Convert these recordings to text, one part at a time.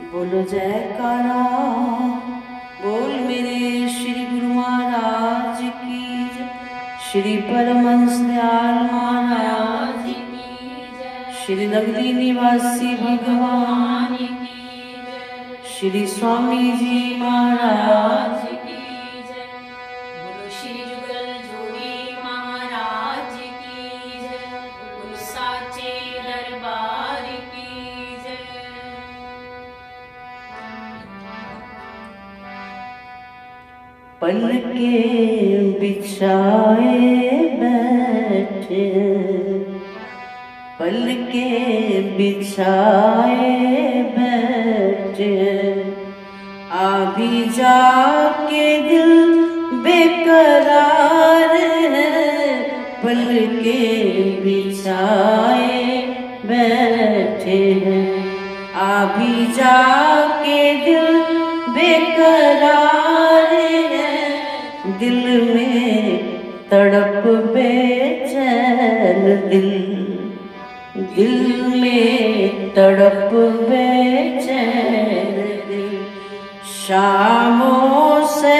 बोलो जयकारा, बोल मेरे श्री गुरु महाराज की जय। श्री परमहंस दयाल महाराज की जय। श्री नगरी निवासी भगवान की जय। श्री स्वामी जी महाराज की जय। बोलो श्री जुगल जोड़ी महाराज की जय। बोलो साचे दरबार की जय। पलके बिछाए बैठे, पलके बिछाए बैठे, अभी जाके दिल बेकरार है। पलके बिछाए बैठे हैं, अभी जाके दिल बेकरार है। दिल में तड़प बेचैन दिल, दिल में तड़प बेचैन दिल, शामों से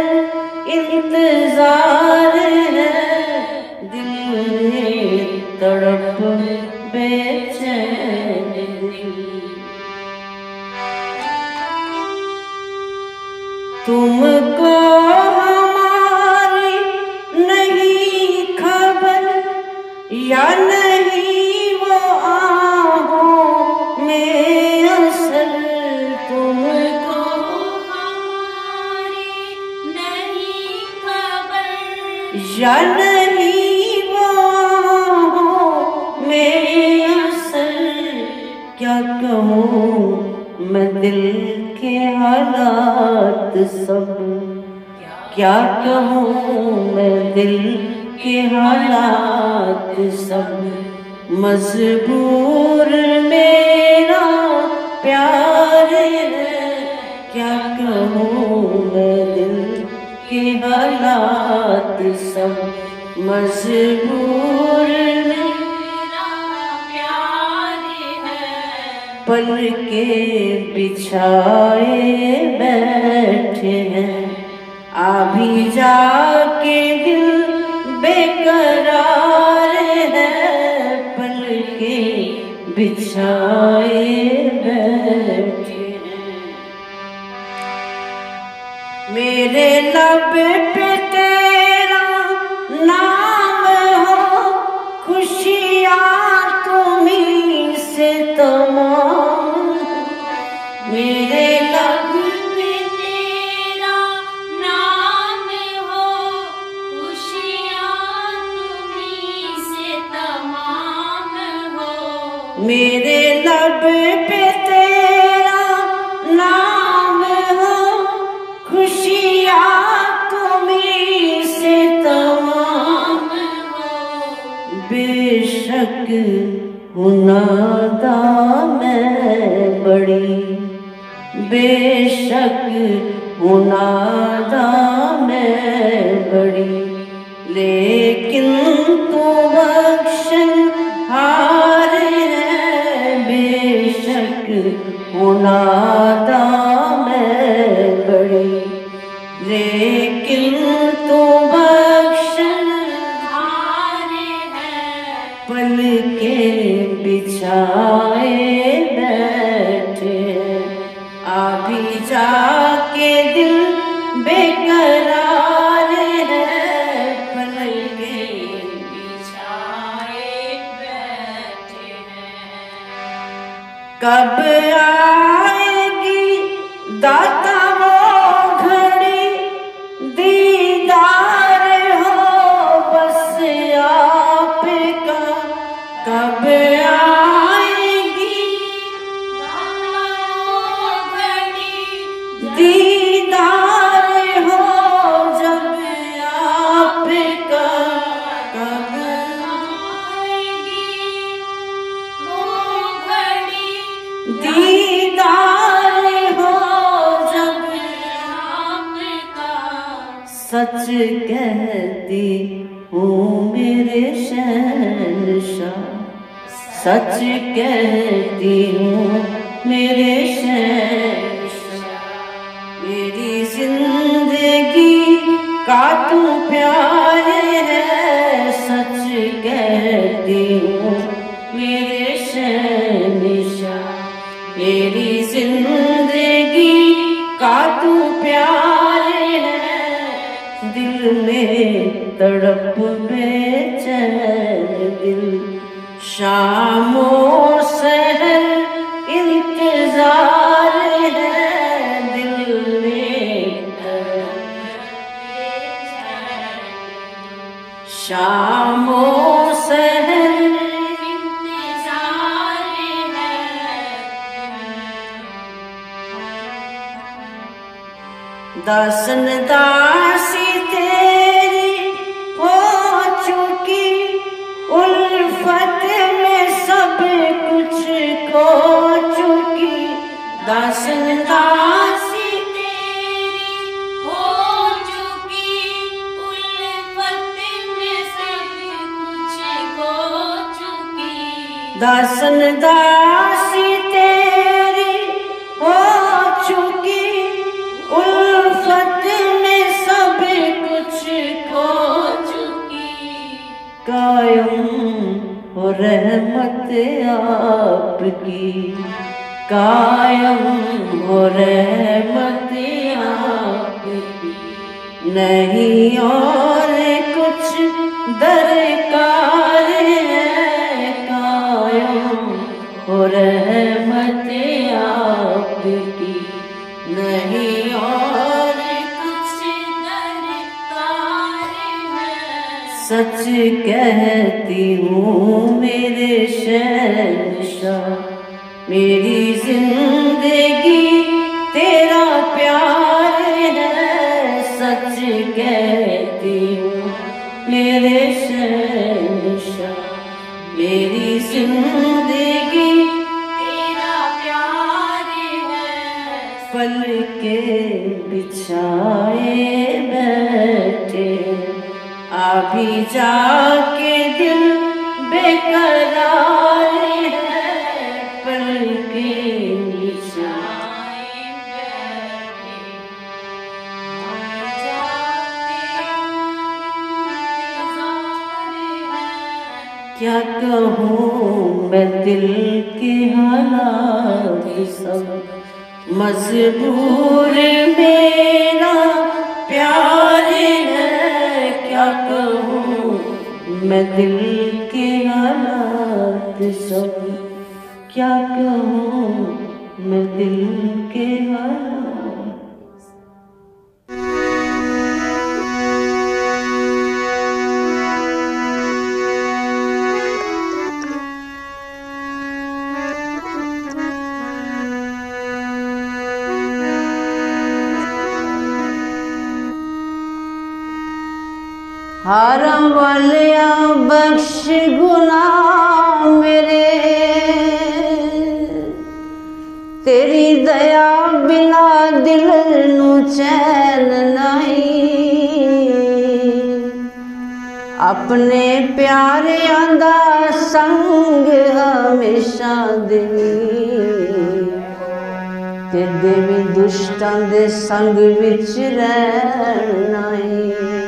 इंतजार है। दिल में तड़प बेचैन दिल। तुमको हमारी नहीं खबर या नहीं वो आहों में असर। तुमको हमारी नहीं खबर या नहीं वो आहों में असर। क्या कहूँ मैं दिल के हालात सब, क्या कहूँ मैं दिल के हालात सब। मजबूर मेरा प्यार है, क्या कहूँ मैं दिल के हालात सब। मजबूर मेरा प्यार है, पलके बिछाए बैठे हैं, अभी जाके दिल बेकरार है। पलके बिछाए बैठे हैं, मेरे लब पे तेरा नाम हो, खुशियाँ तुम्हीं से तमाम। मेरे लब पे तेरा नाम हो, खुशियाँ तुम्हीं से तमाम हो। मेरे लब पे तेरा नाम हो, खुशियाँ तुम्हीं से तमाम हो। बेशक हूँ नादां मैं बड़ी, बेशक हूँ नादां मैं बड़ी, लेकिन तू बख्शनहार है। बेशक हूँ नादां मैं बड़ी, लेकिन तू बख्शनहार है। पलके बिछाए बैठे, अभी जाके दिल बेकरार है। पलके बिछाए बैठे हैं, कब आएगी दाता वो घड़ी, दीदार हो बस आपका। कब आएगी दीदार हो जब आपका। कब आएगी वो घड़ी, दीदार हो जब आपका। सच कहती हूँ मेरे शहंशाह, सच कहती हूँ मेरे शहंशाह। प्यारे है, सच कहती हूँ मेरे शहंशाह। मेरी जिंदगी का तू प्यारे है, दिल में तड़प बेचैन दिल, शामों सहर इंतजार है, दिल में शामों सहर इंतजार है। दासन दासी तेरी हो चुकी, उल्फत में सब कुछ खो चुकी। दासन दासी तेरी हो चुकी, उल्फत में सब कुछ खो चुकी। दासन दासी तेरी हो चुकी, उल्फत में सब कुछ खो चुकी। कायम हो रहमत आपकी, कायम हो रहमत आपकी, नहीं और कुछ दरकार है। कायम हो रहमत आपकी, नहीं और कुछ दरकार है। सच कहती हूँ मेरे शहंशाह, मेरी जिंदगी तेरा प्यार है। सच कहती हूँ मेरे शहंशाह, मेरी जिंदगी तेरा प्यार है। पल के बिछाए बैठे अभी जाके दिल बेकरार है। पल के बिछाए बैठे अभी जाके इंतजार है। क्या कहूँ मैं दिल के हालात सब, मजबूर मेरा प्यार है। क्या कहूँ मैं दिल के हालात सब, क्या कहूँ मैं दिल के हालात। हारम वालिया बख्श गुनाह मेरे, तेरी दया बिना दिल नू चैन नहीं। अपने प्यारियां दा संग हमेशा देवी, ते देवी दुष्टां दे संग विच रहना ही।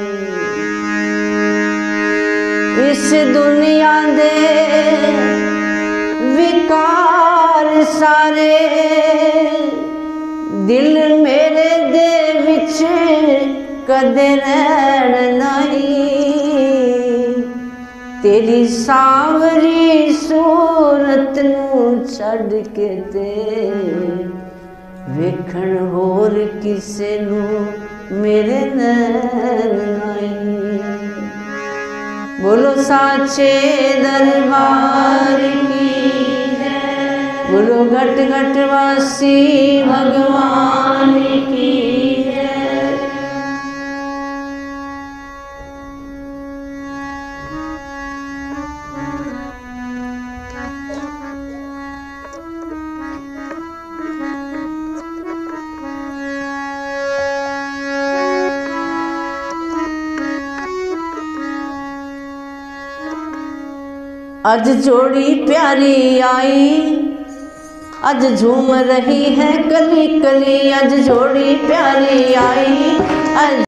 इस दुनिया दे विकार सारे, दिल मेरे दे विच कदे रहन नहीं। तेरी सांवरी सूरत नू छड़ के ते वेखण होर किसे नू मेरे नैन नहीं। बोलो साचे दरबार की जय, बोलो घट घट वासी भगवान की जय। अज जोड़ी प्यारी आई, अज झूम रही है कली कली। अज जोड़ी प्यारी आई, अज